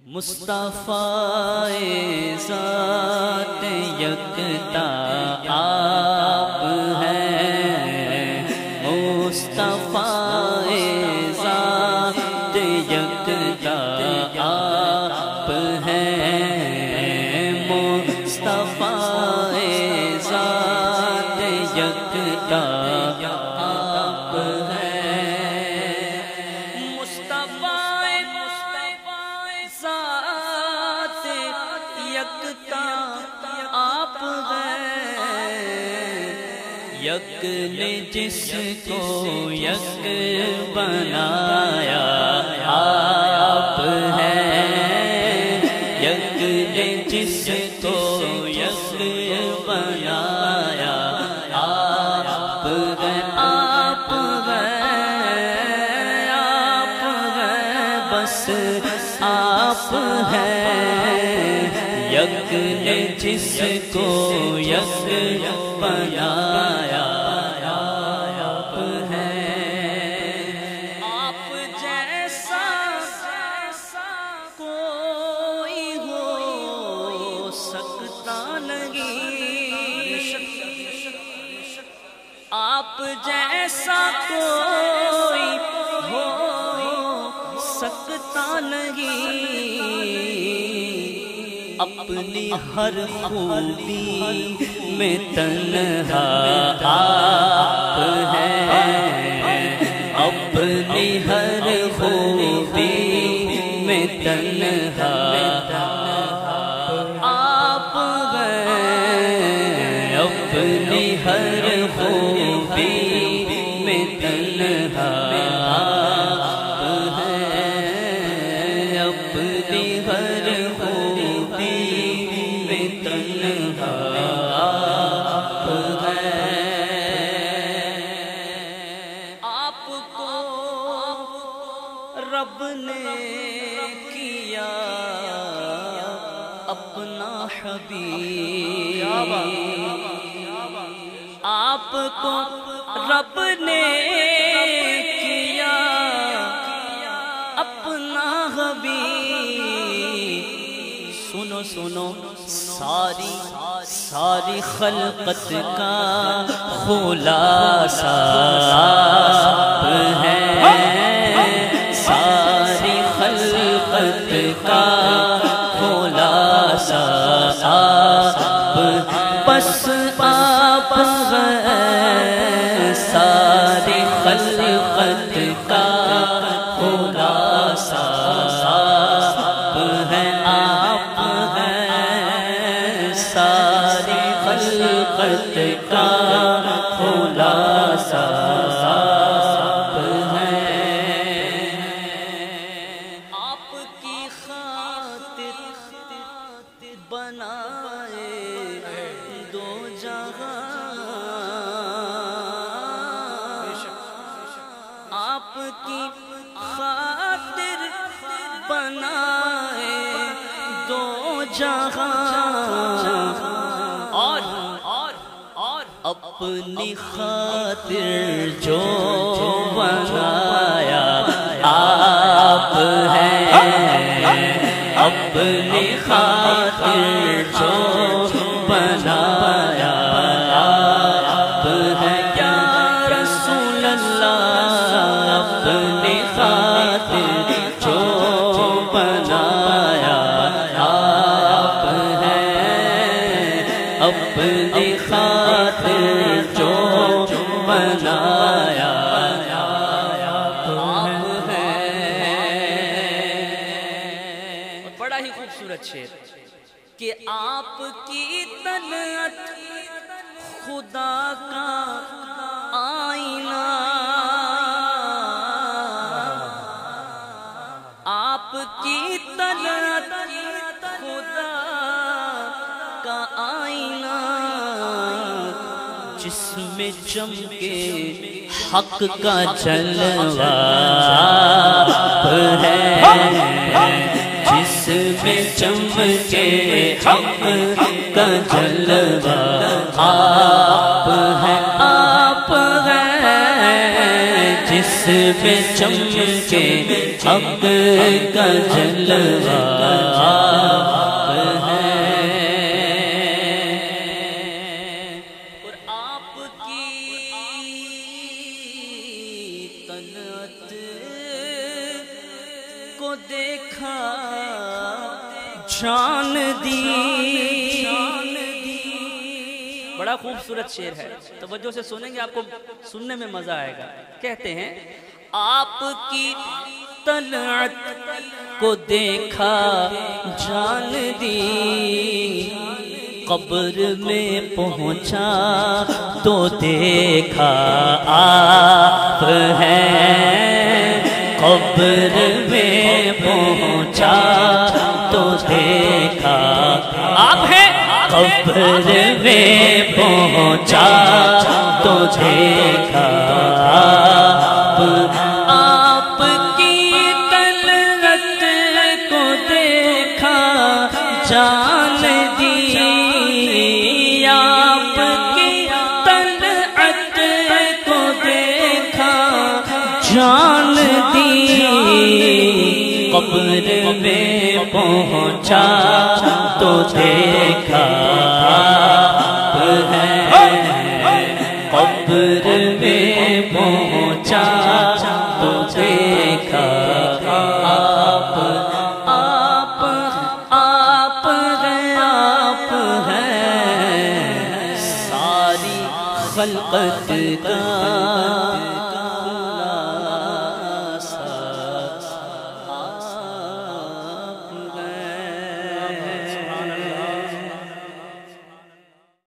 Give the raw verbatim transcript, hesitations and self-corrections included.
مصطفیٰ ذات یکتا آپ ہیں، مصطفیٰ ذات یکتا آپ ہیں، مصطفیٰ ذات یکتا آپ ہیں، مصطفیٰ یکتا آپ ہیں، یک نے جس کو یک بنایا آپ ہیں، یک نے جس کو یک بنایا آپ ہیں، آپ ہیں، آپ ہیں، بس آپ ہیں، یک نے جس کو یک بنایا آپ ہیں، آپ جیسا کوئی ہو سکتا نہیں، آپ جیسا کوئی ہو سکتا نہیں، اپنی ہر خوبی میں تنہا آپ ہیں، اپنی ہر خوبی میں تنہا آپ ہیں، اپنی ہر خوبی میں تنہا آپ ہیں، اپنی ہر رب نے کیا اپنا حبیب، آپ کو رب نے کیا اپنا حبیب، سنو سنو ساری ساری خلقت کا خلاصہ آپ ہیں، ساری خلقت کا خلاصہ آپ، بس آپ ہیں، ساری خلقت کا خلاصہ آپ ہیں، آپ ہیں، ساری خلقت کا خلاصہ بنائے دو جہاں، آپ کی خاطر بنائے دو جہاں، اور اور اپنی خاطر جو بنایا آپ ہیں، اپنی خاطر جو بنایا آپ ہیں، یا رسول اللہ، اپنی خاطر جو بنایا آپ ہیں، اپنی خاطر جو بنایا شعر کہ آپ کی طلعت خدا کا آئینہ، آپ کی طلعت خدا کا آئینہ، جس میں چمکے حق کا جلوہ آپ ہیں، جس میں چمکے حق کا جلوہ آپ ہیں، آپ ہیں، جس میں چمکے حق کا جلوہ جان دی. بڑا خوبصورت شعر ہے، توجہ سے سنیں گے آپ کو سننے میں مزہ آئے گا. کہتے ہیں آپ کی طلعت کو دیکھا جان دی، قبر میں پہنچا تو دیکھا آپ ہیں. قبر میں پہنچا تو دیکھا آپ ہیں. قبر میں پہنچا تو دیکھا آپ. آپ کی طلعت کو دیکھا جان دی، آپ کی طلعت کو دیکھا جان دی. قبر میں پہنچا تو دیکھا آپ ہیں. قبر میں پہنچا تو دیکھا آپ. آپ آپ ہیں آپ ہیں ساری خلقت کا